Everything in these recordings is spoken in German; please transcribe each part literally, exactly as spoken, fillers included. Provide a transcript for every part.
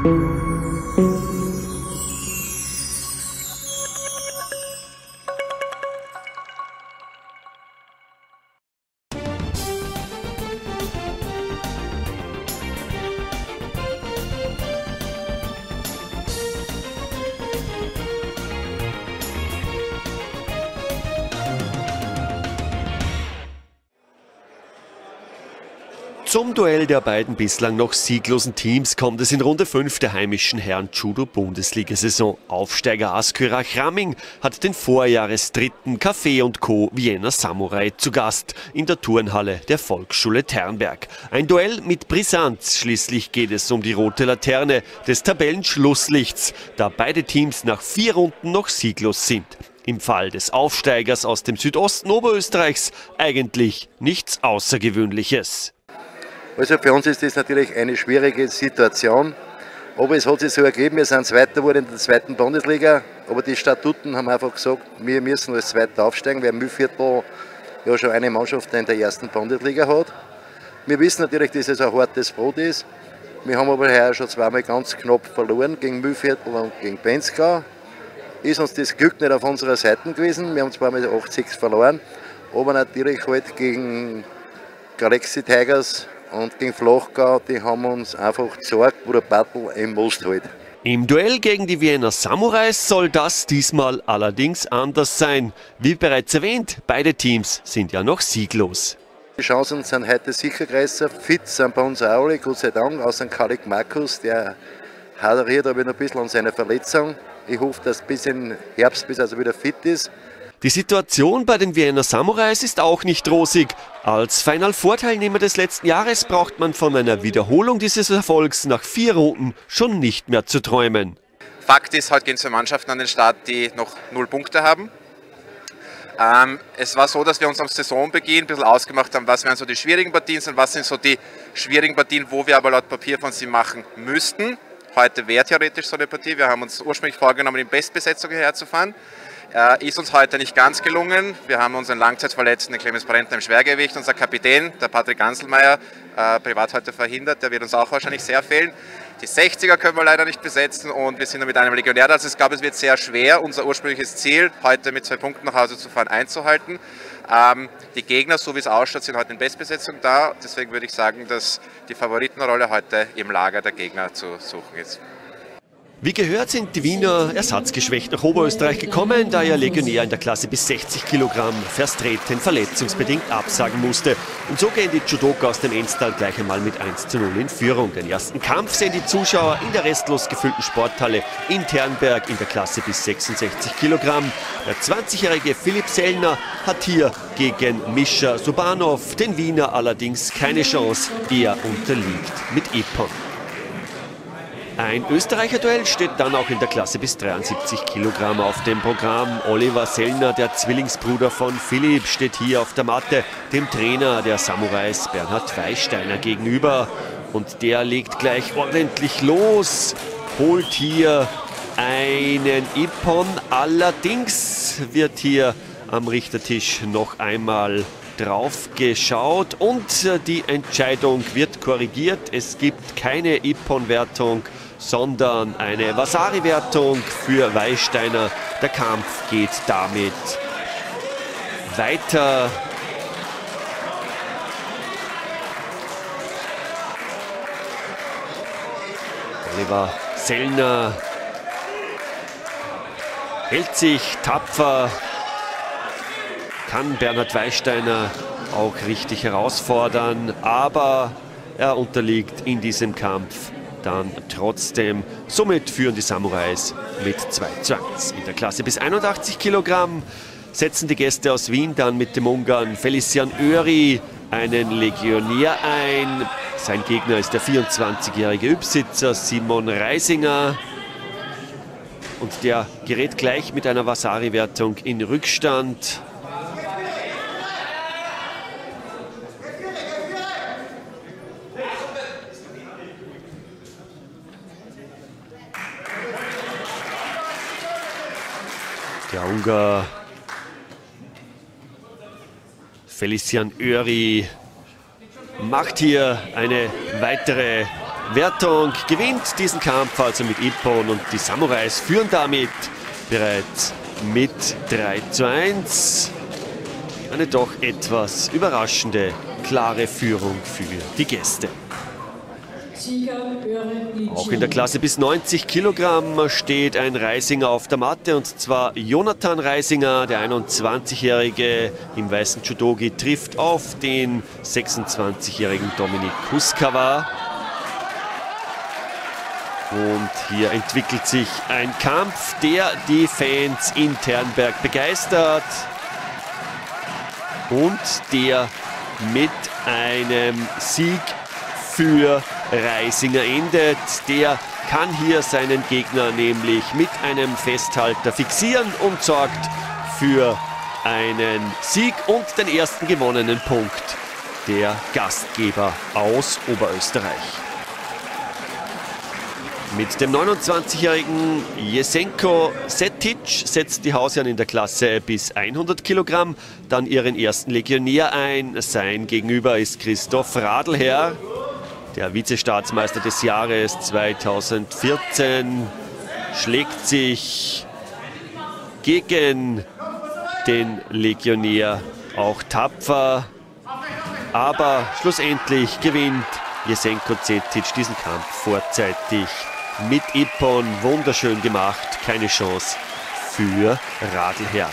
Zum Duell der beiden bislang noch sieglosen Teams kommt es in Runde fünf der heimischen Herren-Judo-Bundesliga-Saison. Aufsteiger Askörach Ramming hat den Vorjahresdritten Café und Co. Vienna Samurai zu Gast in der Turnhalle der Volksschule Ternberg. Ein Duell mit Brisanz. Schließlich geht es um die rote Laterne des Tabellenschlusslichts, da beide Teams nach vier Runden noch sieglos sind. Im Fall des Aufsteigers aus dem Südosten Oberösterreichs eigentlich nichts Außergewöhnliches. Also für uns ist das natürlich eine schwierige Situation, aber es hat sich so ergeben, wir sind Zweiter geworden in der zweiten Bundesliga, aber die Statuten haben einfach gesagt, wir müssen als Zweiter aufsteigen, weil Mühlviertel ja schon eine Mannschaft in der ersten Bundesliga hat. Wir wissen natürlich, dass es ein hartes Brot ist, wir haben aber heuer schon zweimal ganz knapp verloren, gegen Mühlviertel und gegen Benzgau. Ist uns das Glück nicht auf unserer Seite gewesen, wir haben zweimal acht sechs verloren, aber natürlich halt gegen Galaxy Tigers und gegen Flachgau, die haben uns einfach gezeigt, wo der Battle im Most hält. Im Duell gegen die Vienna Samurais soll das diesmal allerdings anders sein. Wie bereits erwähnt, beide Teams sind ja noch sieglos. Die Chancen sind heute sicher größer. Fit sind bei uns auch alle, Gott sei Dank, außer Kalik Markus, der haderiert aber noch ein bisschen an seiner Verletzung. Ich hoffe, dass bis im Herbst bis also wieder fit ist. Die Situation bei den Vienna Samurais ist auch nicht rosig. Als Final Four-Teilnehmer des letzten Jahres braucht man von einer Wiederholung dieses Erfolgs nach vier Runden schon nicht mehr zu träumen. Fakt ist, heute gehen zwei Mannschaften an den Start, die noch null Punkte haben. Ähm, es war so, dass wir uns am Saisonbeginn ein bisschen ausgemacht haben, was wären so die schwierigen Partien sind, was sind so die schwierigen Partien, wo wir aber laut Papier von sie machen müssten. Heute wäre theoretisch so eine Partie. Wir haben uns ursprünglich vorgenommen, in Bestbesetzung hierher zu fahren. Äh, ist uns heute nicht ganz gelungen. Wir haben unseren Langzeitverletzten, den Clemens Brentner, im Schwergewicht. Unser Kapitän, der Patrick Anselmeier, äh, privat heute verhindert. Der wird uns auch wahrscheinlich sehr fehlen. Die sechziger können wir leider nicht besetzen und wir sind mit einem Legionär da. Also ich glaube, es wird sehr schwer, unser ursprüngliches Ziel, heute mit zwei Punkten nach Hause zu fahren, einzuhalten. Ähm, die Gegner, so wie es ausschaut, sind heute in Bestbesetzung da. Deswegen würde ich sagen, dass die Favoritenrolle heute im Lager der Gegner zu suchen ist. Wie gehört, sind die Wiener ersatzgeschwächt nach Oberösterreich gekommen, da ihr Legionär in der Klasse bis sechzig Kilogramm verstreten verletzungsbedingt absagen musste. Und so gehen die Judoka aus dem Enstal gleich einmal mit eins zu null in Führung. Den ersten Kampf sehen die Zuschauer in der restlos gefüllten Sporthalle in Ternberg in der Klasse bis sechsundsechzig Kilogramm. Der zwanzigjährige Philipp Sellner hat hier gegen Mischa Subanov, den Wiener allerdings keine Chance. Er unterliegt mit Ippon. Ein Österreicher-Duell steht dann auch in der Klasse bis dreiundsiebzig Kilogramm auf dem Programm. Oliver Sellner, der Zwillingsbruder von Philipp, steht hier auf der Matte dem Trainer der Samurais Bernhard Weisteiner gegenüber. Und der legt gleich ordentlich los, holt hier einen Ippon. Allerdings wird hier am Richtertisch noch einmal drauf geschaut und die Entscheidung wird korrigiert. Es gibt keine Ippon-Wertung, sondern eine Vasari-Wertung für Weisteiner. Der Kampf geht damit weiter. Oliver Sellner hält sich tapfer, kann Bernhard Weisteiner auch richtig herausfordern, aber er unterliegt in diesem Kampf dann trotzdem. Somit führen die Samurais mit zwei zu eins. In der Klasse bis einundachtzig Kilogramm setzen die Gäste aus Wien dann mit dem Ungarn Felician Öri einen Legionär ein. Sein Gegner ist der vierundzwanzigjährige Übsitzer Simon Reisinger. Und der gerät gleich mit einer Vasari-Wertung in Rückstand. Der Ungar Felician Öri macht hier eine weitere Wertung gewinnt diesen Kampf also mit Ippon und die Samurais führen damit bereits mit drei zu eins. Eine doch etwas überraschende, klare Führung für die Gäste. Auch in der Klasse bis neunzig Kilogramm steht ein Reisinger auf der Matte, und zwar Jonathan Reisinger, der einundzwanzigjährige im weißen Judogi, trifft auf den sechsundzwanzigjährigen Dominik Kuskawa. Und hier entwickelt sich ein Kampf, der die Fans in Ternberg begeistert und der mit einem Sieg für Reisinger endet. Der kann hier seinen Gegner nämlich mit einem Festhalter fixieren und sorgt für einen Sieg und den ersten gewonnenen Punkt der Gastgeber aus Oberösterreich. Mit dem neunundzwanzigjährigen Jesenko Setic setzt die Hausherren in der Klasse bis hundert Kilogramm dann ihren ersten Legionär ein. Sein Gegenüber ist Christoph Radlherr, der Vizestaatsmeister des Jahres zweitausendvierzehn, schlägt sich gegen den Legionär auch tapfer, aber schlussendlich gewinnt Jesenko Setic diesen Kampf vorzeitig mit Ippon. Wunderschön gemacht, keine Chance für Radlherr.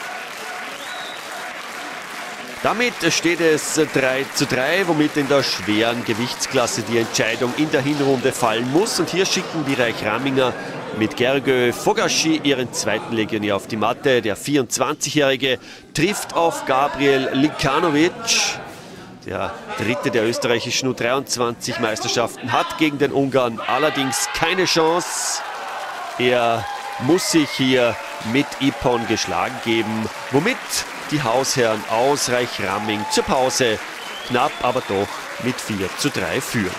Damit steht es drei zu drei, womit in der schweren Gewichtsklasse die Entscheidung in der Hinrunde fallen muss. Und hier schicken die Reichraminger mit Gergő Fogassi ihren zweiten Legionär auf die Matte. Der vierundzwanzigjährige trifft auf Gabriel Likanovic. Der dritte der österreichischen U dreiundzwanzig Meisterschaften hat gegen den Ungarn allerdings keine Chance. Er muss sich hier mit Ippon geschlagen geben, womit die Hausherren aus Reich-Ramming zur Pause knapp, aber doch mit vier zu drei führen.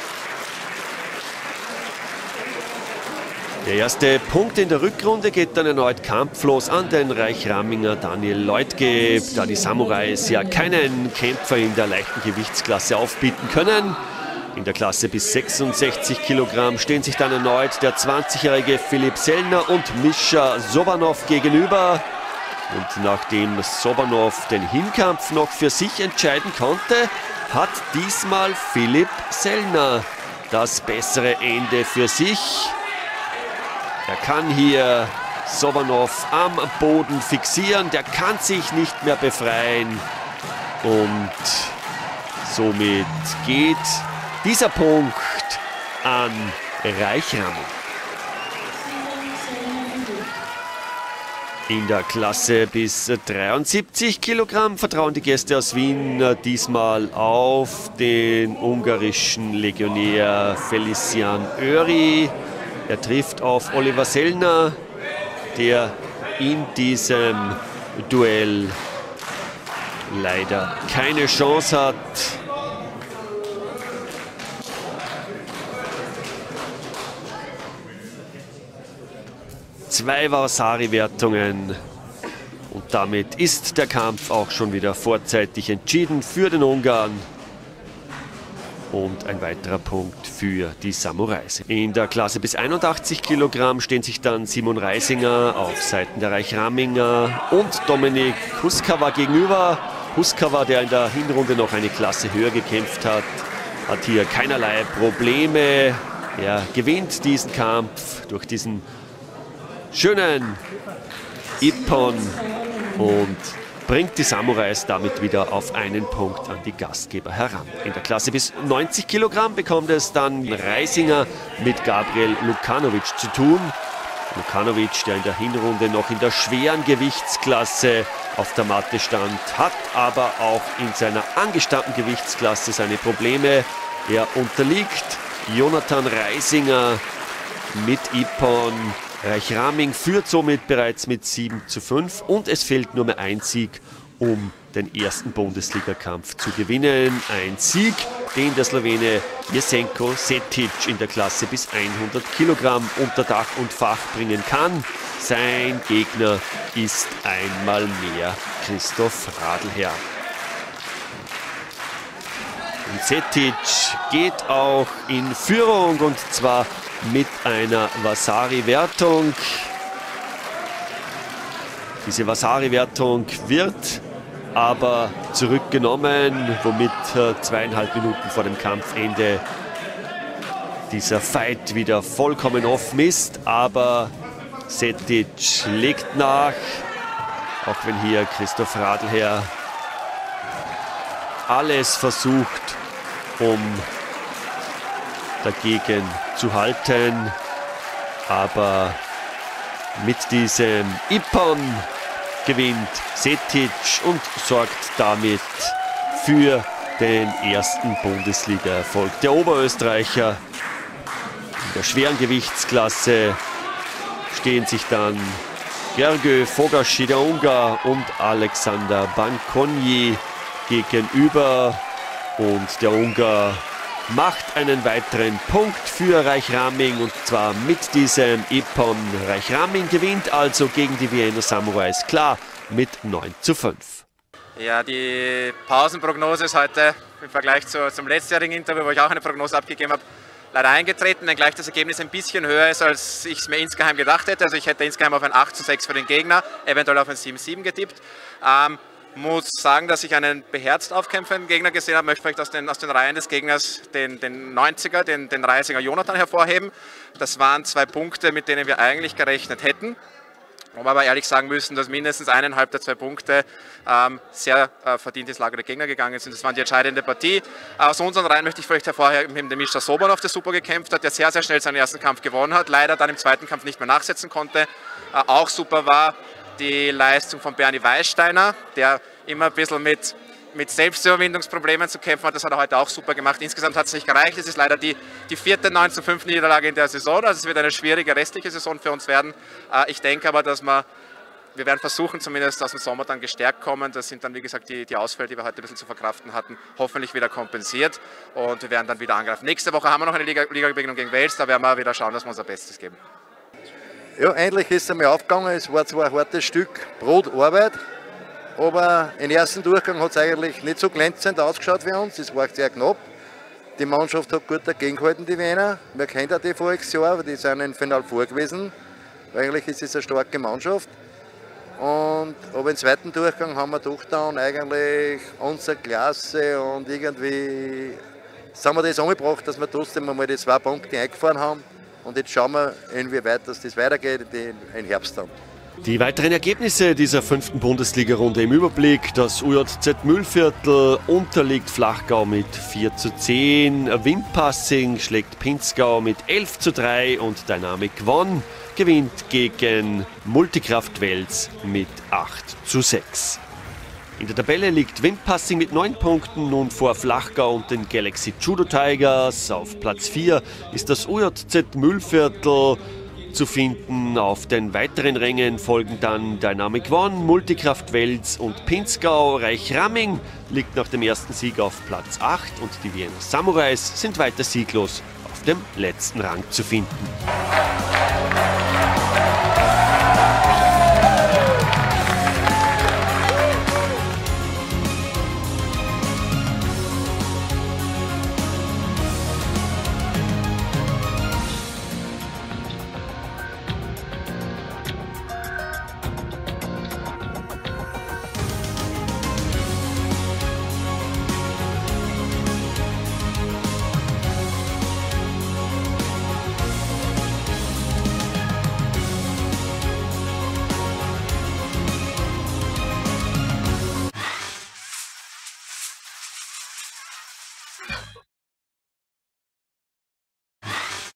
Der erste Punkt in der Rückrunde geht dann erneut kampflos an den Reich-Ramminger Daniel Leutgeb, da die Samurais ja keinen Kämpfer in der leichten Gewichtsklasse aufbieten können. In der Klasse bis sechsundsechzig Kilogramm stehen sich dann erneut der zwanzigjährige Philipp Sellner und Mischa Sobanov gegenüber. Und nachdem Sobanov den Hinkampf noch für sich entscheiden konnte, hat diesmal Philipp Sellner das bessere Ende für sich. Er kann hier Sobanov am Boden fixieren, der kann sich nicht mehr befreien und somit geht dieser Punkt an Reich-Ramming. In der Klasse bis dreiundsiebzig Kilogramm vertrauen die Gäste aus Wien diesmal auf den ungarischen Legionär Felician Öri. Er trifft auf Oliver Sellner, der in diesem Duell leider keine Chance hat. Zwei Vasari-Wertungen und damit ist der Kampf auch schon wieder vorzeitig entschieden für den Ungarn. Und ein weiterer Punkt für die Samurais. In der Klasse bis einundachtzig Kilogramm stehen sich dann Simon Reisinger auf Seiten der Reich-Ramminger und Dominik Kuskawa gegenüber. Kuskawa, der in der Hinrunde noch eine Klasse höher gekämpft hat, hat hier keinerlei Probleme. Er gewinnt diesen Kampf durch diesen schönen Ippon und bringt die Samurais damit wieder auf einen Punkt an die Gastgeber heran. In der Klasse bis neunzig Kilogramm bekommt es dann Reisinger mit Gabriel Lukanovic zu tun. Lukanovic, der in der Hinrunde noch in der schweren Gewichtsklasse auf der Matte stand, hat aber auch in seiner angestammten Gewichtsklasse seine Probleme. Er unterliegt Jonathan Reisinger mit Ippon. Reich-Ramming führt somit bereits mit sieben zu fünf und es fehlt nur mehr ein Sieg, um den ersten Bundesligakampf zu gewinnen. Ein Sieg, den der Slowene Jesenko Setic in der Klasse bis hundert Kilogramm unter Dach und Fach bringen kann. Sein Gegner ist einmal mehr Christoph Radlherr. Und Setic geht auch in Führung und zwar mit einer Vasari-Wertung. Diese Vasari-Wertung wird aber zurückgenommen, womit zweieinhalb Minuten vor dem Kampfende dieser Fight wieder vollkommen offen ist. Aber Setic legt nach, auch wenn hier Christoph Radlherr alles versucht, um dagegen zu halten. Aber mit diesem Ippon gewinnt Setic und sorgt damit für den ersten Bundesliga-Erfolg der Oberösterreicher. In der schweren Gewichtsklasse stehen sich dann Gergő Fogassi, der Ungar, und Alexander Bankonyi gegenüber. Und der Ungar macht einen weiteren Punkt für Reich-Ramming und zwar mit diesem Ippon. Reich-Ramming gewinnt also gegen die Vienna Samurais klar mit neun zu fünf. Ja, die Pausenprognose ist heute im Vergleich zu, zum letztjährigen Interview, wo ich auch eine Prognose abgegeben habe, leider eingetreten, wenngleich das Ergebnis ein bisschen höher ist, als ich es mir insgeheim gedacht hätte. Also ich hätte insgeheim auf ein acht zu sechs für den Gegner, eventuell auf ein sieben zu sieben getippt. Ähm, muss sagen, dass ich einen beherzt aufkämpfenden Gegner gesehen habe. Ich möchte vielleicht aus den, aus den Reihen des Gegners den, den neunziger, den, den Reisinger Jonathan hervorheben. Das waren zwei Punkte, mit denen wir eigentlich gerechnet hätten. Wo wir aber ehrlich sagen müssen, dass mindestens eineinhalb der zwei Punkte ähm, sehr äh, verdient ins Lager der Gegner gegangen sind. Das war die entscheidende Partie. Aus unseren Reihen möchte ich vielleicht hervorheben den Mischa Sobanov, der super gekämpft hat, der sehr, sehr schnell seinen ersten Kampf gewonnen hat, leider dann im zweiten Kampf nicht mehr nachsetzen konnte. Äh, auch super war die Leistung von Bernie Weißsteiner, der immer ein bisschen mit, mit Selbstüberwindungsproblemen zu kämpfen hat. Das hat er heute auch super gemacht. Insgesamt hat es nicht gereicht. Es ist leider die, die vierte neun zu fünf Niederlage in der Saison. Also es wird eine schwierige restliche Saison für uns werden. Äh, ich denke aber, dass wir, wir werden versuchen, zumindest aus dem Sommer dann gestärkt kommen. Das sind dann, wie gesagt, die, die Ausfälle, die wir heute ein bisschen zu verkraften hatten, hoffentlich wieder kompensiert. Und wir werden dann wieder angreifen. Nächste Woche haben wir noch eine Liga-Begegnung gegen Wales. Da werden wir wieder schauen, dass wir unser Bestes geben. Ja, endlich ist es einmal aufgegangen. Es war zwar ein hartes Stück Brotarbeit, aber im ersten Durchgang hat es eigentlich nicht so glänzend ausgeschaut für uns. Es war sehr knapp. Die Mannschaft hat gut dagegen gehalten, die Wiener. Wir kennen ja die voriges Jahr, die sind im Final vor gewesen. Eigentlich ist es eine starke Mannschaft. Und, aber im zweiten Durchgang haben wir doch dann eigentlich unsere Klasse und irgendwie sind wir das angebracht, dass wir trotzdem einmal die zwei Punkte eingefahren haben. Und jetzt schauen wir, inwieweit das weitergeht im Herbst dann. Die weiteren Ergebnisse dieser fünften Bundesliga-Runde im Überblick. Das U J Z Mühlviertel unterliegt Flachgau mit vier zu zehn. Wimpassing schlägt Pinzgau mit elf zu drei und Dynamic One gewinnt gegen Multikraft Wels mit acht zu sechs. In der Tabelle liegt Wimpassing mit neun Punkten nun vor Flachgau und den Galaxy Judo Tigers. Auf Platz vier ist das U J Z Mühlviertel zu finden. Auf den weiteren Rängen folgen dann Dynamic One, Multikraft Wels und Pinzgau. Reich-Ramming liegt nach dem ersten Sieg auf Platz acht und die Vienna Samurais sind weiter sieglos auf dem letzten Rang zu finden.